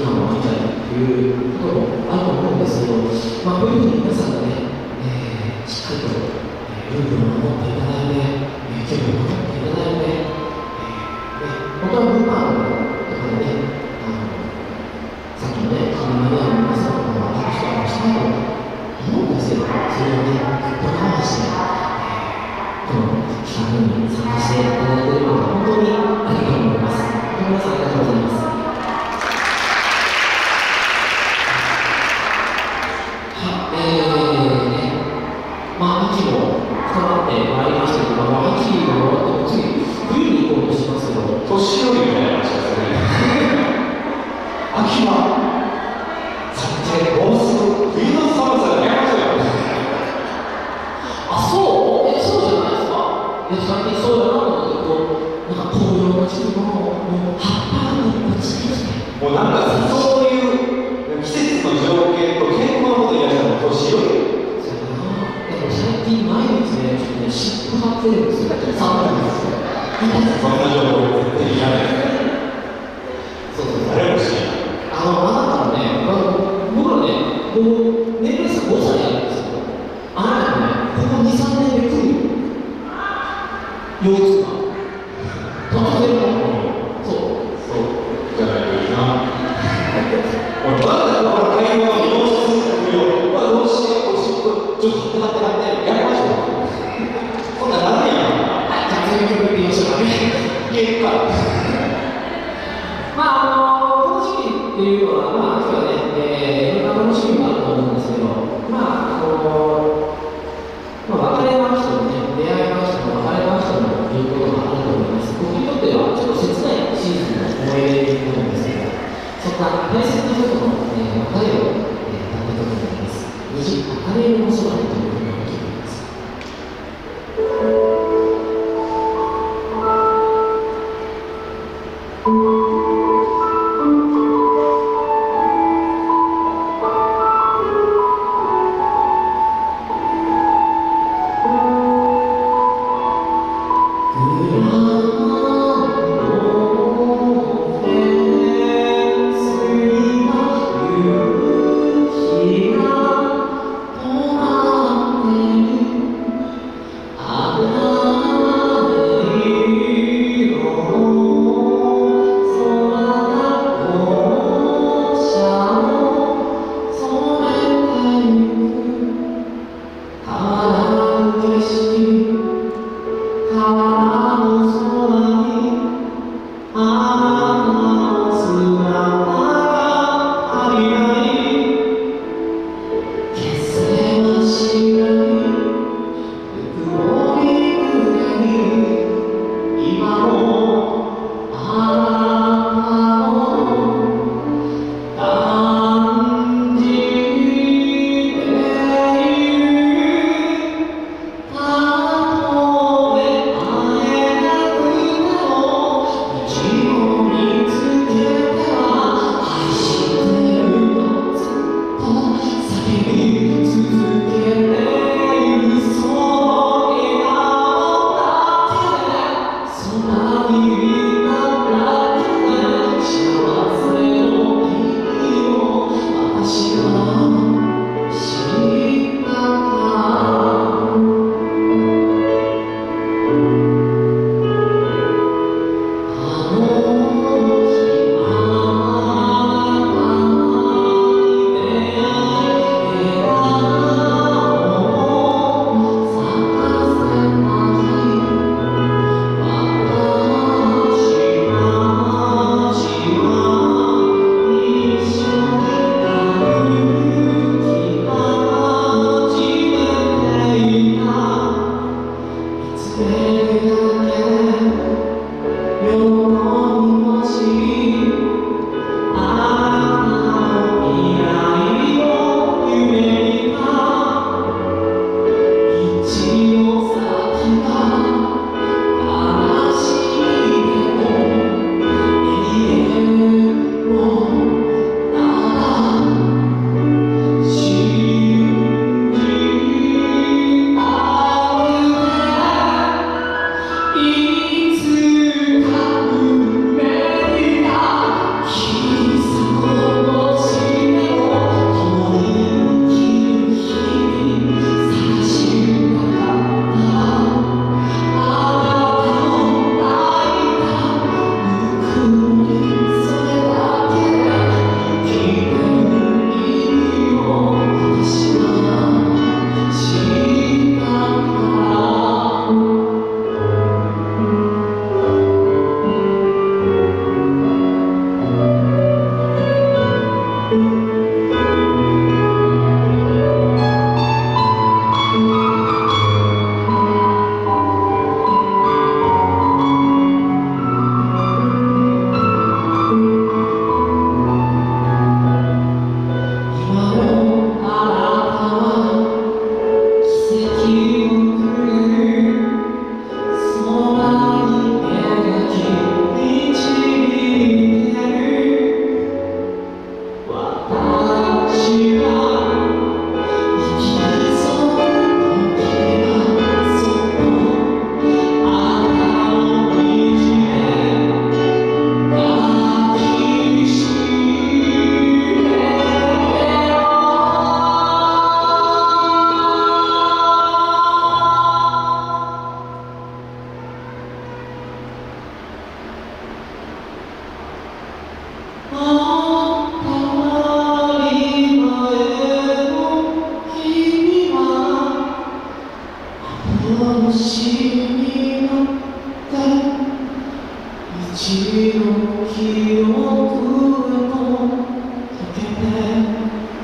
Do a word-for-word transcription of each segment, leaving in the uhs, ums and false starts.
期間を空いたりということもあると思うんですけど、まあ、こういうふうに皆さんがね、えー、しっかりと、えー、ルールを守っていただいて、えー、距離を守っていただいて、えー、本当は物販とかでね、あのさっきのね、金までは皆さんの拍手をしたいと思うんですけど、それをね、ぐっと我慢して、えー、この企画に参加していただいているのは本当にありがとうございます。皆さんありがとうございます。はい、えーね、まあ秋も深まってまいりましたけども、秋が終わっても次冬に行こうとしますけど、 年寄りみたいな話ですね。秋はさてもうすぐ冬の寒さがやりますよ。 あ、そう？え、そうじゃないですか。いや、最近そうだなと思ってこう、なんか紅葉の季節のもう葉っぱがもうつきますね。 もうなんかそういう季節の条件と健康のこと言い出したら年寄り。 そうだな。でも最近毎日ね、ちょっとね、湿布貼ってるんですよ。寒いんですよ。 そんな情報絶対いらない。 そうそうそう。 誰も知らない。 あの、あなたはね、僕らね、もう年齢差ごさいあるんですよ。あなたはね、ここに、さんねんで来るよ。腰痛が。突然の、そう。 そう。じゃないといいな。俺、まだだから会話を要するよ。まあ、どうしよう、おしっこ、ちょっと待って待って待って、やりましょう。こんなんならないやん。 はい、じゃあ次の曲いってみましょうかね。いけるか。まあ、あの、この時期っていうのは、まあ、秋はね、えー、いろんな楽しみがあると思うんですけど、まあ、あの、まあ、別れましてもね、出会いましても別れましてもということがあると思います。僕にとってはちょっと切ないシーズンの思い出になるんですけど、そんな大切な人との、えー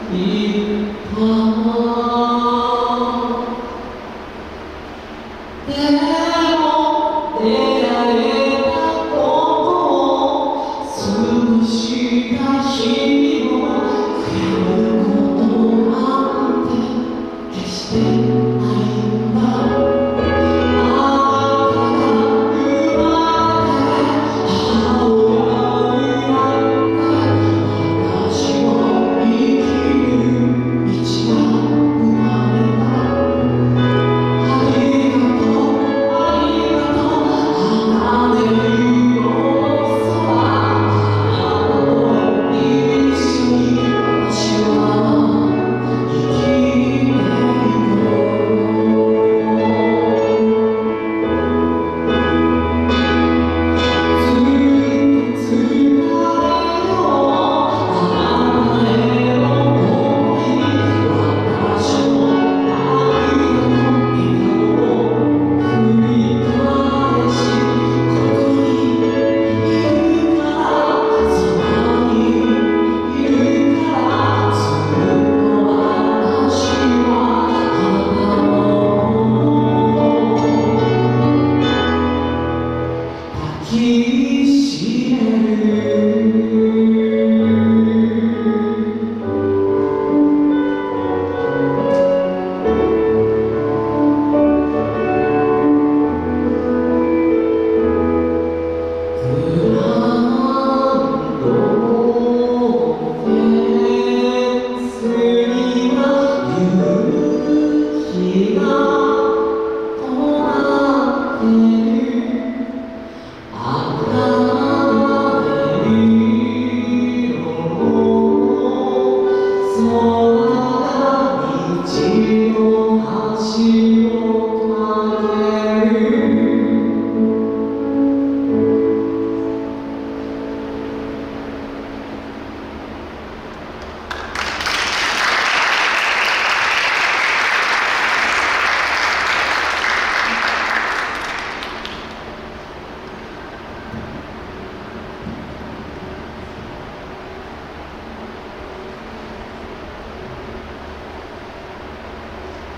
え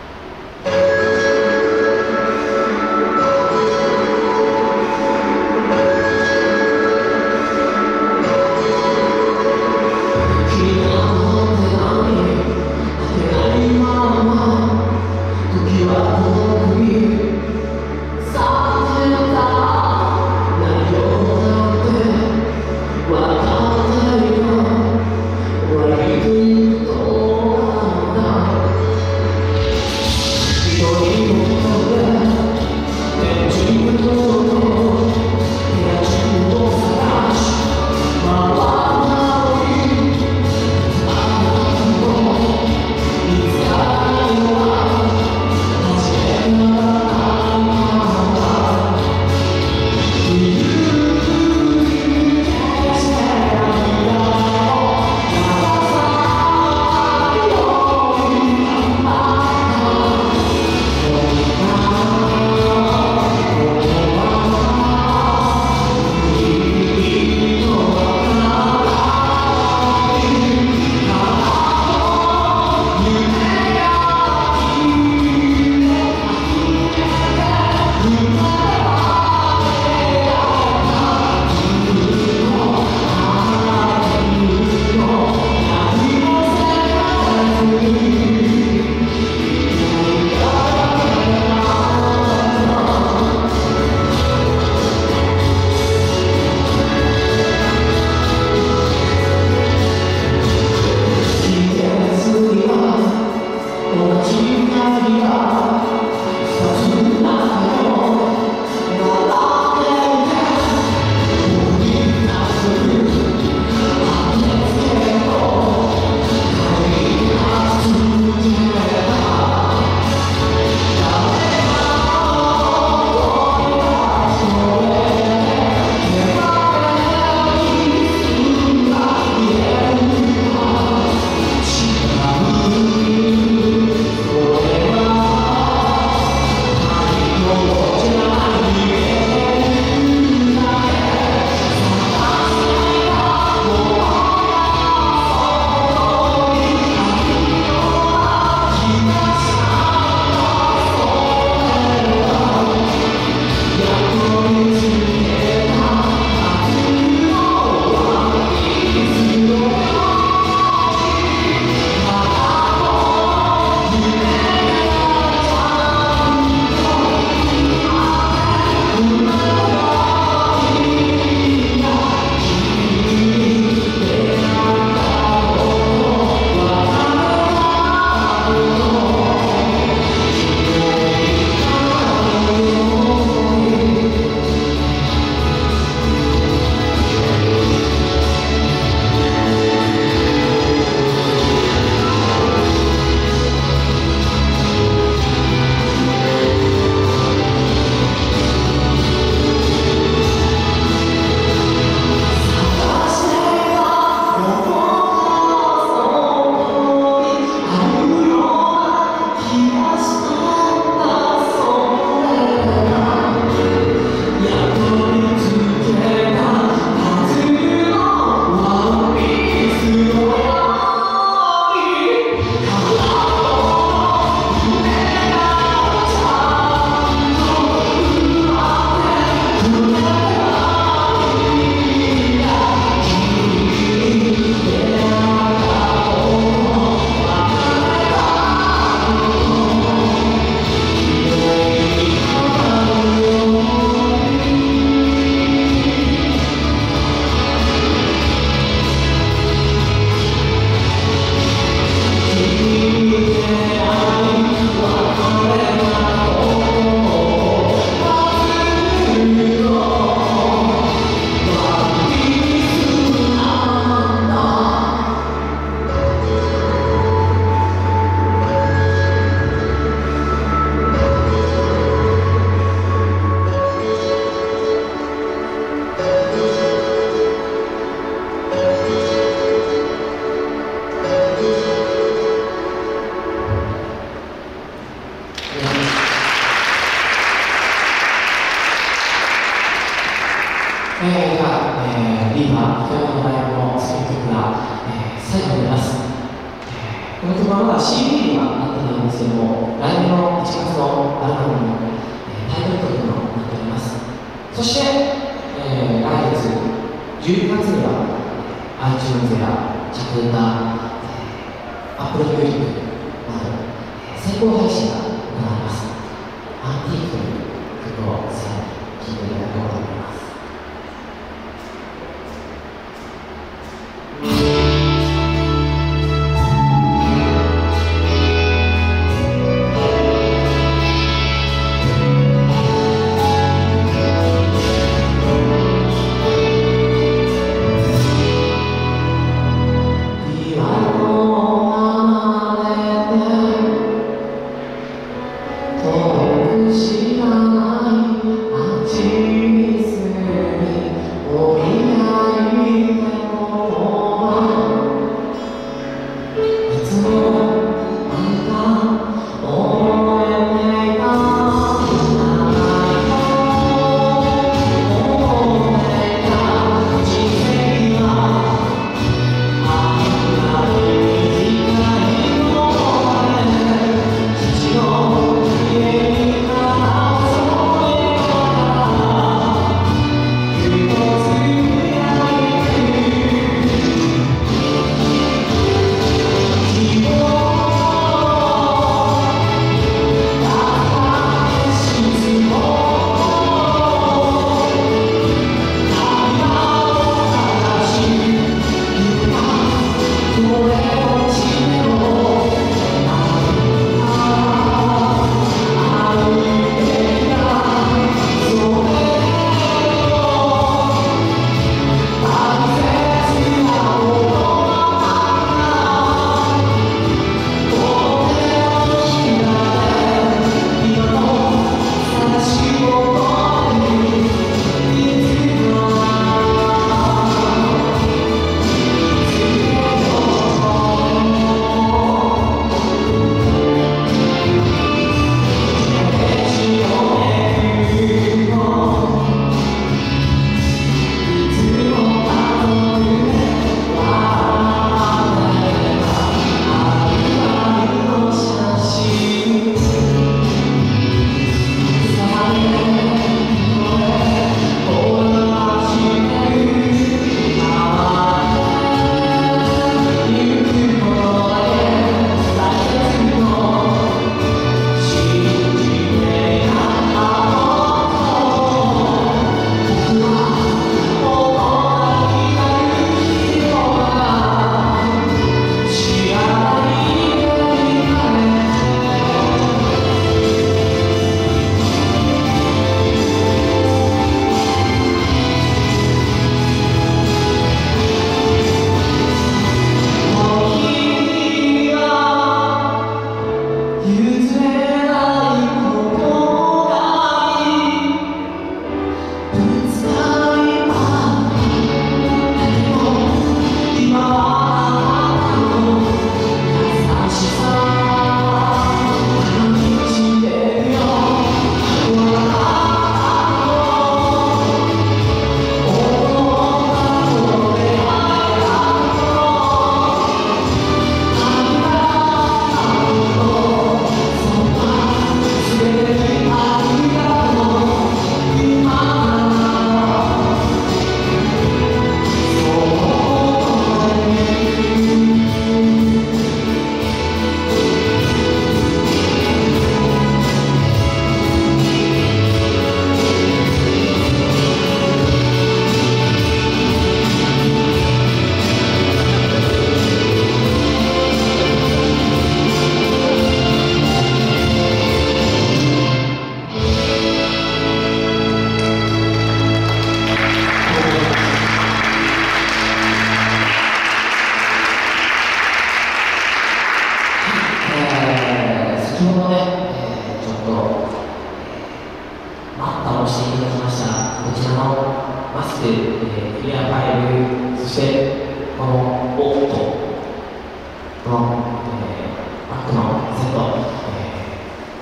えー、リーダー、北山の大学の選曲が、えー、最後になります。この曲はまだ シーディー にはなってないんですけども、来年のいちがつのアルバムの、えー、タイトル曲にもなっております。そして、えー、来月じゅうにがつには iTunes やチャットレター、Apple Music など先行配信が行われます。アンティークという曲を最後に聴いていただこうと思います。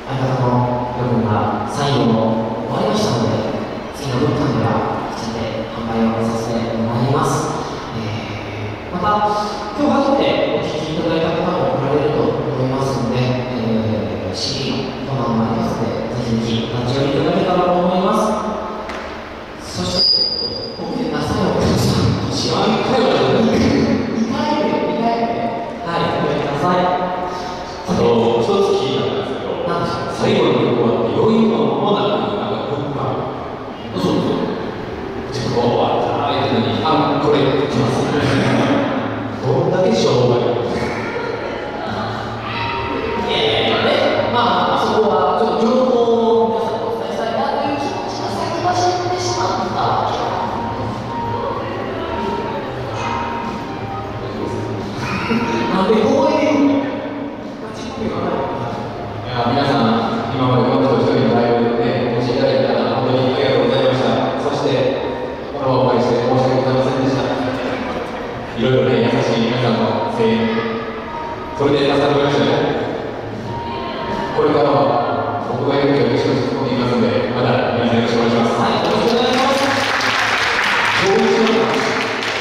最後の終わりましたので、次の部分ではこちらで販売をさせてもらいます。えー、また、今日初めてお聞きいただいた方もおられると思いますので、えー、シーディー の販売もありますので、ぜひぜひ立ち寄りいただけたらと思います。そして、ごめんなさい、お客さん、年はにかいはにかい目、にかいめ、はい、ごめんなさい。 あと、一つ聞いたんですけど、最後の曲は余韻のまもなく、なんか、物販。そうそう。ちょっと終わったーってのに、あ、これ、来ます。どんだけ商売。 いやいやいやね、まあ、そこはちょっと情報を皆さんにお伝えしたいなという気持ちが先走ってしまったわけなんでこういういや皆さん、今までこの人一人のライブでお越しいただいたら本当にありがとうございました。そして、この場をお借りして申し訳ございませんでした。いろいろね、優しい皆さんの声援、それで助かりましたね。これからは僕がやるときは一緒に突っ込んでいきますので、まだ皆さんよろしくお願いします。 はい、よろしくお願いします。 どうしようかな。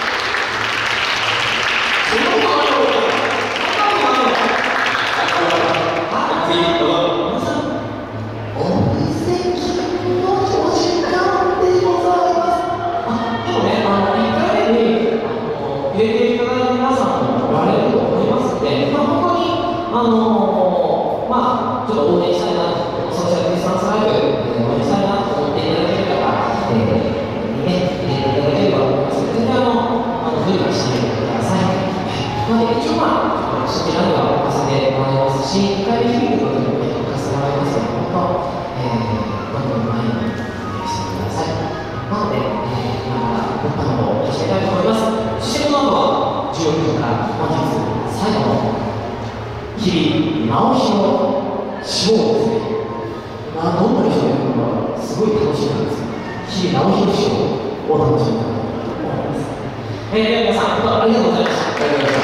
あのー、まあ、ちょっと応援したいな、ソーシャルディスタンスライブ、えー、応援したいなと思っていただければ、えー、にね、入れていただければと思います。全然あの、あの無理はしないでください。なので、一応まあ、そちらには置かせてもらいますし、いっかいめ響くことにもね、置かせてもらいますので、本当、えー、どんどん前にお願いしてください。なので、えー、今から物販の方を始めたいと思います。そしてこの後は、じゅうよじから本日最後の日々、直しのショーですね。まあ、どんな人がいるのか、すごい楽しみなんですけど、日々、直しのショーを楽しみたいと思います。えー、皆さん、本当ありがとうございました。